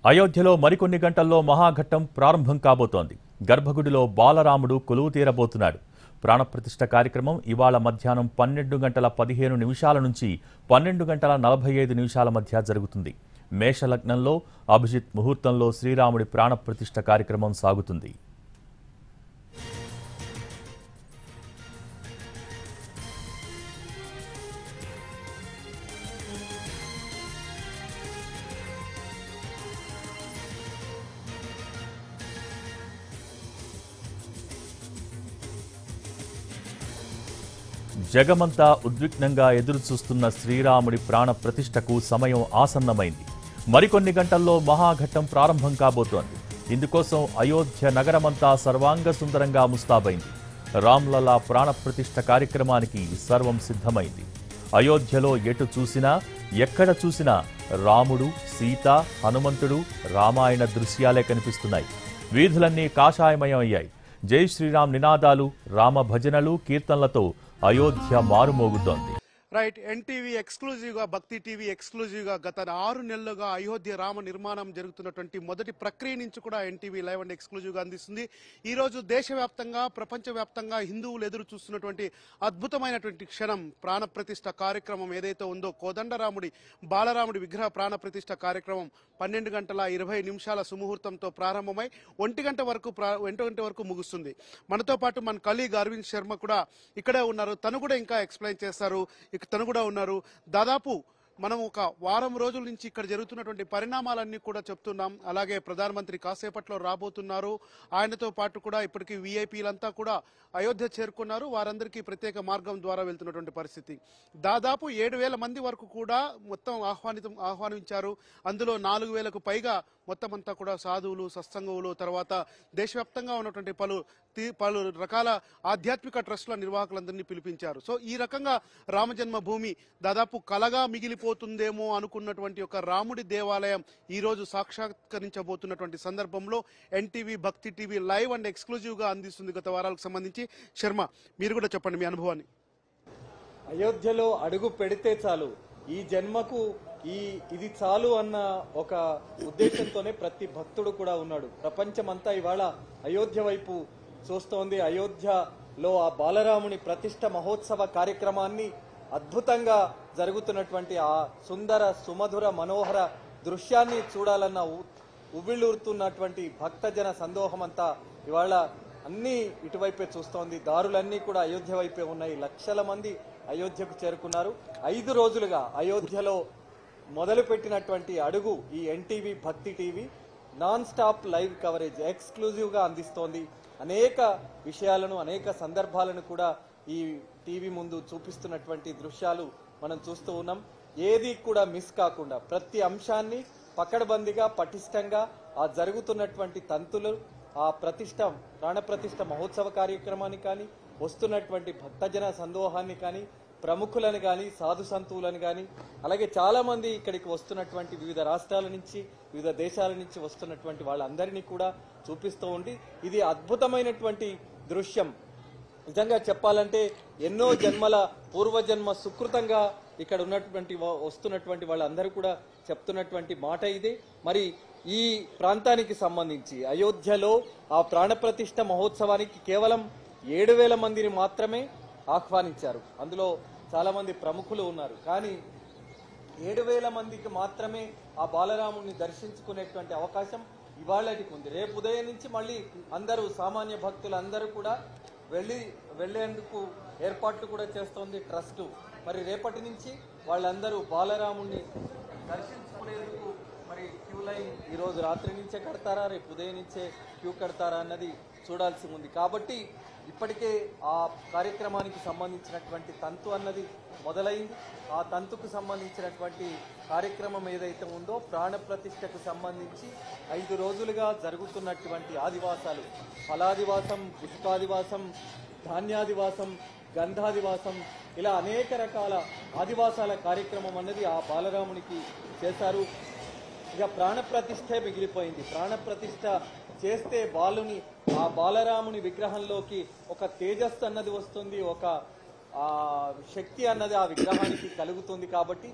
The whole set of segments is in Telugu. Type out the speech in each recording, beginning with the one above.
అయోధ్యలో మరికొన్ని గంటల్లో మహాఘట్టం ప్రారంభం కాబోతోంది. గర్భగుడిలో బాలరాముడు కొలువు తీరబోతున్నాడు. ప్రాణప్రతిష్ఠ కార్యక్రమం ఇవాళ మధ్యాహ్నం 12:15 నుంచి 12:45 మధ్య జరుగుతుంది. మేషలగ్నంలో అభిజిత్ ముహూర్తంలో శ్రీరాముడి ప్రాణప్రతిష్ఠ కార్యక్రమం సాగుతుంది. జగమంతా ఉద్విగ్నంగా ఎదురుచూస్తున్న శ్రీరాముడి ప్రాణ ప్రతిష్టకు సమయం ఆసన్నమైంది. మరికొన్ని గంటల్లో మహాఘట్టం ప్రారంభం కాబోతోంది. ఇందుకోసం అయోధ్య నగరమంతా సర్వాంగ సుందరంగా ముస్తాబైంది. రామ్లలా ప్రాణ ప్రతిష్ఠ కార్యక్రమానికి సర్వం సిద్ధమైంది. అయోధ్యలో ఎటు చూసినా ఎక్కడ చూసినా రాముడు, సీత, హనుమంతుడు, రామాయణ దృశ్యాలే కనిపిస్తున్నాయి. వీధులన్నీ కాషాయమయం అయ్యాయి. జై శ్రీరామ్ నినాదాలు, రామ భజనలు, కీర్తనలతో అయోధ్య మారుమోగుతోంది. రైట్. ఎన్టీవీ ఎక్స్క్లూజివ్ గా, భక్తి టీవీ ఎక్స్క్లూజివ్ గా గత 6 నెలలుగా అయోధ్య రామ నిర్మాణం జరుగుతున్నటువంటి మొదటి ప్రక్రియ నుంచి కూడా ఎన్టీవీ లైవ్ అండ్ ఎక్స్క్లూజివ్ గా అందిస్తుంది. ఈ రోజు దేశవ్యాప్తంగా, ప్రపంచవ్యాప్తంగా హిందువులు ఎదురు చూస్తున్నటువంటి అద్భుతమైనటువంటి క్షణం ప్రాణప్రతిష్ఠ కార్యక్రమం ఏదైతే ఉందో, కోదండరాముడి బాలరాముడి విగ్రహ ప్రాణప్రతిష్ఠ కార్యక్రమం 12:20 సుముహూర్తంతో ప్రారంభమై 1 గంట వరకు ముగుస్తుంది. మనతో పాటు మన కలీగ్ అరవింద్ శర్మ కూడా ఇక్కడే ఉన్నారు. తను కూడా ఇంకా ఎక్స్ప్లెయిన్ చేస్తారు. తను కూడా ఉన్నారు. దాదాపు మనం ఒక వారం రోజుల నుంచి ఇక్కడ జరుగుతున్నటువంటి పరిణామాలన్నీ కూడా చెప్తున్నాం. అలాగే ప్రధానమంత్రి కాసేపట్లో రాబోతున్నారు. ఆయనతో పాటు కూడా ఇప్పటికీ వీఐపీలంతా కూడా అయోధ్య చేరుకున్నారు. వారందరికీ ప్రత్యేక మార్గం ద్వారా వెళ్తున్నటువంటి పరిస్థితి. దాదాపు 7,000 మంది వరకు కూడా మొత్తం ఆహ్వానించారు. అందులో 4,000కు పైగా మొత్తం అంతా కూడా సాధువులు, సత్సంగువులు, తర్వాత దేశవ్యాప్తంగా ఉన్నటువంటి పలు రకాల ఆధ్యాత్మిక ట్రస్టుల నిర్వాహకులందరినీ పిలిపించారు. సో ఈ రకంగా రామజన్మభూమి దాదాపు కలగా మిగిలిపోతుందేమో అనుకున్నటువంటి ఒక రాముడి దేవాలయం ఈ రోజు సాక్షాత్కరించబోతున్నటువంటి సందర్భంలో NTV Bhakti TV live and exclusive గా అందిస్తుంది. గత వారాలకు సంబంధించి శర్మ, మీరు కూడా చెప్పండి మీ అనుభవాన్ని. అయోధ్యలో అడుగు పెడితే చాలు, ఈ జన్మకు ఇది చాలు అన్న ఒక ఉద్దేశంతోనే ప్రతి భక్తుడు కూడా ఉన్నాడు. ప్రపంచమంతా ఇవాళ అయోధ్య వైపు చూస్తోంది. అయోధ్యలో ఆ బాలరాముని ప్రతిష్ఠ మహోత్సవ కార్యక్రమాన్ని అద్భుతంగా జరుగుతున్నటువంటి ఆ సుందర, సుమధుర, మనోహర దృశ్యాన్ని చూడాలన్న ఉవ్విళ్ళూరుతున్నటువంటి భక్తజన సందోహం అంతా ఇవాళ అన్ని ఇటువైపే చూస్తోంది. దారులన్నీ కూడా అయోధ్య వైపే ఉన్నాయి. లక్షల మంది అయోధ్యకు చేరుకున్నారు. 5 రోజులుగా అయోధ్యలో మొదలుపెట్టినటువంటి అడుగు ఈ NTV Bhakti TV non stop live coverage exclusive గా అందిస్తోంది. అనేక విషయాలను, అనేక సందర్భాలను కూడా ఈ టీవీ ముందు చూపిస్తున్నటువంటి దృశ్యాలు మనం చూస్తూ ఉన్నాం. ఏది కూడా మిస్ కాకుండా ప్రతి అంశాన్ని పకడ్బందీగా, పటిష్టంగా ఆ జరుగుతున్నటువంటి తంతులు, ఆ ప్రాణప్రతిష్ఠ మహోత్సవ కార్యక్రమాన్ని కానీ, వస్తున్నటువంటి భక్తజన సందోహాన్ని కానీ, ప్రముఖులను కానీ, సాధు సంతువులను కానీ, అలాగే చాలా మంది ఇక్కడికి వస్తున్నటువంటి వివిధ రాష్ట్రాల నుంచి, వివిధ దేశాల నుంచి వస్తున్నటువంటి వాళ్ళందరినీ కూడా చూపిస్తూ ఉండి ఇది అద్భుతమైనటువంటి దృశ్యం. నిజంగా చెప్పాలంటే ఎన్నో జన్మల పూర్వజన్మ సుకృతంగా ఇక్కడ వస్తున్నటువంటి వాళ్ళందరూ కూడా చెప్తున్నటువంటి మాట ఇది. మరి ఈ ప్రాంతానికి సంబంధించి అయోధ్యలో ఆ ప్రాణప్రతిష్ఠ మహోత్సవానికి కేవలం 7,000 మందిని మాత్రమే ఆహ్వానించారు. అందులో చాలా మంది ప్రముఖులు ఉన్నారు. కానీ 7,000 మందికి మాత్రమే ఆ బాలరాముడిని దర్శించుకునేటువంటి అవకాశం ఇవాళటికి ఉంది. రేపు ఉదయం నుంచి మళ్ళీ అందరూ, సామాన్య భక్తులు అందరూ కూడా వెళ్లేందుకు ఏర్పాట్లు కూడా చేస్తోంది ట్రస్ట్. మరి రేపటి నుంచి వాళ్ళందరూ బాలరాముడిని దర్శించుకునేందుకు మరి క్యూ లైన్ ఈ రోజు రాత్రి నుంచే కడతారా, రేపు ఉదయం నుంచే క్యూ కడతారా అన్నది చూడాల్సి ఉంది. కాబట్టి ఇప్పటికే ఆ కార్యక్రమానికి సంబంధించినటువంటి తంతు అన్నది మొదలైంది. ఆ తంతుకు సంబంధించినటువంటి కార్యక్రమం ఏదైతే ఉందో, ప్రాణప్రతిష్ఠకు సంబంధించి 5 రోజులుగా జరుగుతున్నటువంటి ఆదివాసాలు, ఫలాదివాసం, పుష్పాదివాసం, ధాన్యాదివాసం, గంధాదివాసం, ఇలా అనేక రకాల ఆదివాసాల కార్యక్రమం అన్నది ఆ బాలరామునికి చేశారు. ఇక ప్రాణప్రతిష్ఠే మిగిలిపోయింది. ప్రాణప్రతిష్ఠ చేస్తే ఆ బాలరాముని విగ్రహంలోకి ఒక తేజస్సు అన్నది వస్తుంది, ఒక శక్తి అన్నది ఆ విగ్రహానికి కలుగుతుంది. కాబట్టి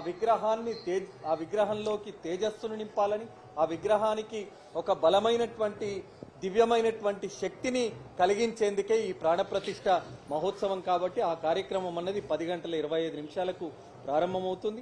ఆ విగ్రహంలోకి తేజస్సును నింపాలని, ఆ విగ్రహానికి ఒక బలమైనటువంటి దివ్యమైనటువంటి శక్తిని కలిగించేందుకే ఈ ప్రాణప్రతిష్ఠ మహోత్సవం. కాబట్టి ఆ కార్యక్రమం అన్నది 10:25 ప్రారంభమవుతుంది.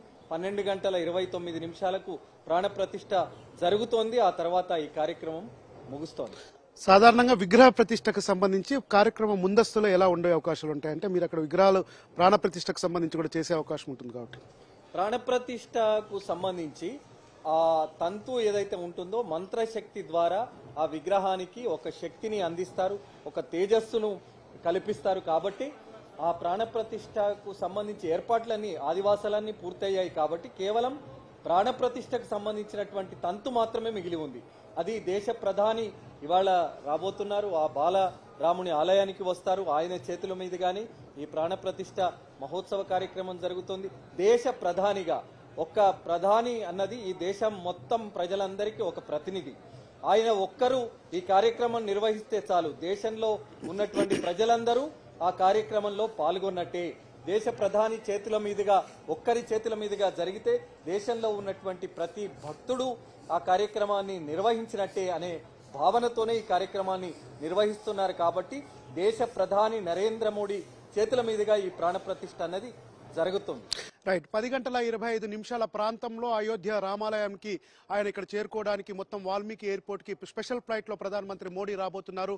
12:29 ప్రాణప్రతిష్ఠ జరుగుతోంది. ఆ తర్వాత ఈ కార్యక్రమం ముగుస్తోంది. సాధారణంగా విగ్రహ ప్రతిష్టకు సంబంధించి కార్యక్రమం ముందస్తులో ఎలా ఉండే అవకాశాలు ఉంటాయి? అంటే మీరు అక్కడ విగ్రహాలు ప్రాణ ప్రతిష్టకు సంబంధించి కూడా చేసే అవకాశం ఉంటుంది కాబట్టి ప్రాణప్రతిష్ఠకు సంబంధించి ఆ తంతు ఏదైతే ఉంటుందో మంత్రశక్తి ద్వారా ఆ విగ్రహానికి ఒక శక్తిని అందిస్తారు, ఒక తేజస్సును కల్పిస్తారు. కాబట్టి ఆ ప్రాణప్రతిష్ఠకు సంబంధించి ఏర్పాట్లన్నీ ఆదివాసాలన్నీ పూర్తయ్యాయి. కాబట్టి కేవలం ప్రాణప్రతిష్ఠకు సంబంధించినటువంటి తంతు మాత్రమే మిగిలి ఉంది. అది దేశ ప్రధాని ఇవాళ రాబోతున్నారు. ఆ బాలరాముని ఆలయానికి వస్తారు. ఆయన చేతుల మీదుగానే ఈ ప్రాణప్రతిష్ఠ మహోత్సవ కార్యక్రమం జరుగుతుంది. దేశ ప్రధానిగా ఒక్క ప్రధాని అన్నది ఈ దేశం మొత్తం ప్రజలందరికీ ఒక ప్రతినిధి. ఆయన ఒక్కరు ఈ కార్యక్రమం నిర్వహిస్తే చాలు, దేశంలో ఉన్నటువంటి ప్రజలందరూ ఆ కార్యక్రమంలో పాల్గొన్నట్టే. దేశ ప్రధాని చేతుల మీదుగా, ఒక్కరి చేతుల మీదుగా జరిగితే దేశంలో ఉన్నటువంటి ప్రతి భక్తుడు ఆ కార్యక్రమాన్ని నిర్వహించినట్టే అనే భావనతోనే ఈ కార్యక్రమాన్ని నిర్వహిస్తున్నారు. కాబట్టి దేశ ప్రధాని నరేంద్ర మోడీ చేతుల మీదుగా ఈ ప్రాణప్రతిష్ఠ అన్నది జరుగుతుంది. రైట్. 10:25 ప్రాంతంలో అయోధ్య రామాలయానికి ఆయన ఇక్కడ చేరుకోవడానికి మొత్తం వాల్మీకి ఎయిర్పోర్ట్ కి స్పెషల్ ఫ్లైట్ లో ప్రధానమంత్రి మోడీ రాబోతున్నారు.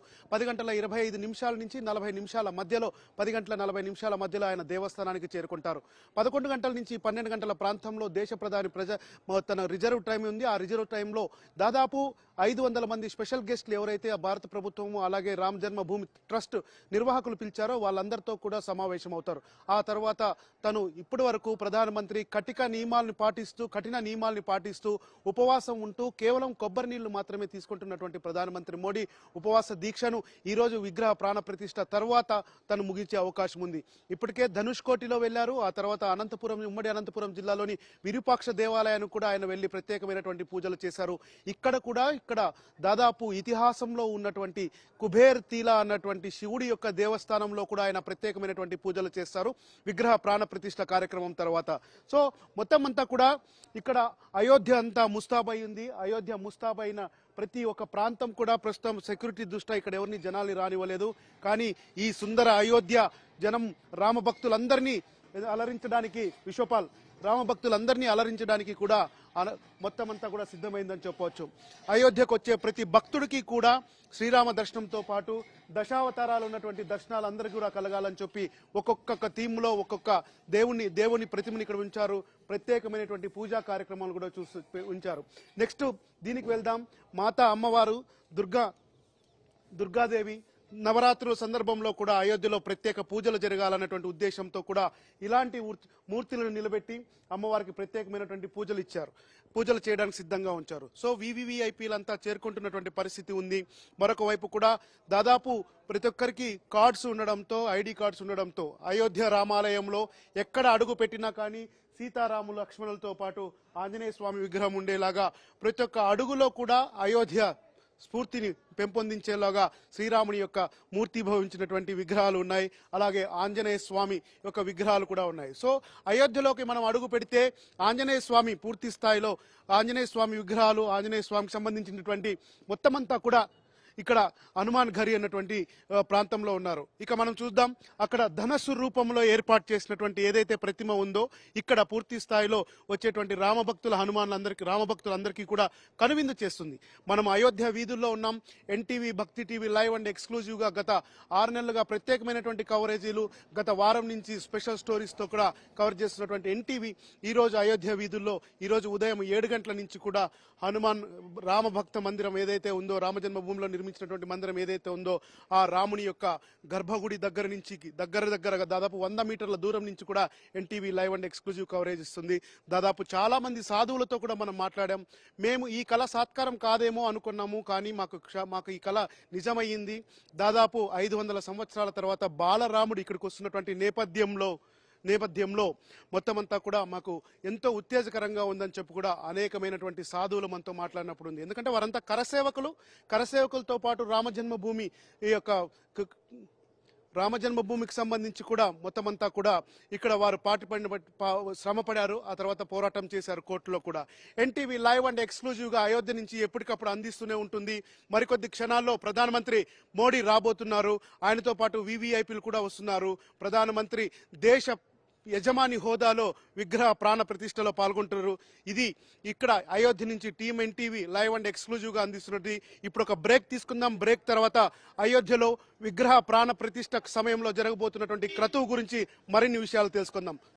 10:25 నుంచి 40 నిమిషాల మధ్యలో 10:40 మధ్యలో ఆయన దేవస్థానానికి చేరుకుంటారు. 11 గంటల నుంచి 12 గంటల ప్రాంతంలో దేశ ప్రధాని తన రిజర్వ్ టైం ఉంది. ఆ రిజర్వ్ టైంలో దాదాపు 500 మంది స్పెషల్ గెస్ట్లు ఎవరైతే భారత ప్రభుత్వము అలాగే రామ్ జన్మభూమి ట్రస్ట్ నిర్వాహకులు పిలిచారో వాళ్ళందరితో కూడా సమావేశం అవుతారు. ఆ తర్వాత తను ఇప్పటి వరకు ప్రధానమంత్రి కఠిన నియమాల్ని పాటిస్తూ ఉపవాసం ఉంటూ కేవలం కొబ్బరి నీళ్లు మాత్రమే తీసుకుంటున్నటువంటి ప్రధానమంత్రి మోడీ ఉపవాస దీక్షను ఈ రోజు విగ్రహ ప్రాణ ప్రతిష్ఠ తర్వాత తను ముగించే అవకాశం ఉంది. ఇప్పటికే ధనుష్కోటిలో వెళ్లారు. ఆ తర్వాత ఉమ్మడి అనంతపురం జిల్లాలోని విరూపాక్ష దేవాలయానికి కూడా ఆయన వెళ్లి ప్రత్యేకమైనటువంటి పూజలు చేశారు. ఇక్కడ దాదాపు ఇతిహాసంలో ఉన్నటువంటి కుబేర్ తీలా అన్నటువంటి శివుడి యొక్క దేవస్థానంలో కూడా ఆయన ప్రత్యేకమైనటువంటి పూజలు చేస్తారు విగ్రహ ప్రాణ ప్రతిష్ఠ కార్యక్రమం తర్వాత. సో మొత్తం అంతా కూడా ఇక్కడ అయోధ్య అంతా ముస్తాబై ఉంది. అయోధ్య ముస్తాబైన ప్రతి ఒక్క ప్రాంతం కూడా ప్రస్తుతం సెక్యూరిటీ దృష్ట్యా ఇక్కడ ఎవరిని జనాల్ని రానివ్వలేదు. కానీ ఈ సుందర అయోధ్య జనం రామభక్తులందరినీ అలరించడానికి రామభక్తులందరినీ అలరించడానికి కూడా మొత్తం అంతా కూడా సిద్ధమైందని చెప్పవచ్చు. అయోధ్యకు వచ్చే ప్రతి భక్తుడికి కూడా శ్రీరామ దర్శనంతో పాటు దశావతారాలు ఉన్నటువంటి దర్శనాలు అందరికీ కూడా కలగాలని చెప్పి ఒక్కొక్క థీమ్లో ఒక్కొక్క దేవుని ప్రతిమని ఇక్కడ ఉంచారు. ప్రత్యేకమైనటువంటి పూజా కార్యక్రమాలు కూడా ఉంచారు. నెక్స్ట్ దీనికి వెళ్దాం. మాతా అమ్మవారు దుర్గాదేవి నవరాత్రుల సందర్భంలో కూడా అయోధ్యలో ప్రత్యేక పూజలు జరగాలన్నటువంటి ఉద్దేశంతో కూడా ఇలాంటి మూర్తులను నిలబెట్టి అమ్మవారికి ప్రత్యేకమైనటువంటి పూజలు చేయడానికి సిద్ధంగా ఉంచారు. సో వివిఐపీలంతా చేరుకుంటున్నటువంటి పరిస్థితి ఉంది. మరొక వైపు కూడా దాదాపు ప్రతి ఒక్కరికి ఐడి కార్డ్స్ ఉండడంతో అయోధ్య రామాలయంలో ఎక్కడ అడుగు పెట్టినా కానీ సీతారాములు లక్ష్మణులతో పాటు ఆంజనేయ స్వామి విగ్రహం ఉండేలాగా ప్రతి ఒక్క అడుగులో కూడా అయోధ్య స్ఫూర్తిని పెంపొందించేలాగా శ్రీరాముని యొక్క మూర్తిభవించినటువంటి విగ్రహాలు ఉన్నాయి. అలాగే ఆంజనేయ స్వామి యొక్క విగ్రహాలు కూడా ఉన్నాయి. సో అయోధ్యలోకి మనం అడుగు పెడితే ఆంజనేయ స్వామి పూర్తి స్థాయిలో ఆంజనేయ స్వామి విగ్రహాలు, ఆంజనేయ స్వామికి సంబంధించినటువంటి మొత్తం అంతా కూడా ఇక్కడ హనుమాన్ ఘరి అన్నటువంటి ప్రాంతంలో ఉన్నారు. ఇక మనం చూద్దాం. అక్కడ ధనస్సు రూపంలో ఏర్పాటు చేసినటువంటి ఏదైతే ప్రతిమ ఉందో ఇక్కడ పూర్తి స్థాయిలో వచ్చేటువంటి రామభక్తులందరికీ కూడా కనువిందు చేస్తుంది. మనం అయోధ్య వీధుల్లో ఉన్నాం. NTV, Bhakti TV live and exclusive గా గత 6 నెలలుగా ప్రత్యేకమైనటువంటి కవరేజీలు, గత వారం నుంచి స్పెషల్ స్టోరీస్ తో కూడా కవర్ చేస్తున్నటువంటి ఎన్టీవీ ఈ రోజు అయోధ్య వీధుల్లో ఈ రోజు ఉదయం 7 గంటల నుంచి కూడా రామభక్త మందిరం ఏదైతే ఉందో, రామజన్మభూమిలో నిర్మించినటువంటి మందిరం ఏదైతే ఉందో ఆ రాముని యొక్క గర్భగుడి దగ్గరగా దాదాపు 100 మీటర్ల దూరం నుంచి కూడా NTV live and exclusive coverage ఇస్తుంది. దాదాపు చాలా మంది సాధువులతో కూడా మనం మాట్లాడాం. మేము ఈ కళ సాత్కారం కాదేమో అనుకున్నాము, కానీ మాకు ఈ కళ నిజమయ్యింది. దాదాపు 500 సంవత్సరాల తర్వాత బాలరాముడు ఇక్కడికి వస్తున్నటువంటి నేపథ్యంలో మొత్తం అంతా కూడా మాకు ఎంతో ఉత్తేజకరంగా ఉందని చెప్పి కూడా అనేకమైనటువంటి సాధువులు మనతో మాట్లాడినప్పుడు ఉంది. ఎందుకంటే వారంతా కరసేవకులతో పాటు రామజన్మభూమి ఈ యొక్క రామజన్మభూమికి సంబంధించి కూడా మొత్తం అంతా కూడా ఇక్కడ వారు శ్రమ పడారు. ఆ తర్వాత పోరాటం చేశారు కోర్టులో కూడా. ఎన్టీవీ లైవ్ అండ్ ఎక్స్క్లూజివ్ గా అయోధ్య నుంచి ఎప్పటికప్పుడు అందిస్తూనే ఉంటుంది. మరికొద్ది క్షణాల్లో ప్రధానమంత్రి మోడీ రాబోతున్నారు. ఆయనతో పాటు వివిఐపీలు కూడా వస్తున్నారు. ప్రధానమంత్రి దేశ యజమాని హోదాలో విగ్రహ ప్రాణ ప్రతిష్టలో పాల్గొంటున్నారు. ఇది ఇక్కడ అయోధ్య నుంచి team NTV live and exclusive గా అందిస్తున్నది. ఇప్పుడు ఒక బ్రేక్ తీసుకుందాం. బ్రేక్ తర్వాత అయోధ్యలో విగ్రహ ప్రాణ ప్రతిష్ట సమయంలో జరగబోతున్నటువంటి క్రతువు గురించి మరిన్ని విషయాలు తెలుసుకుందాం.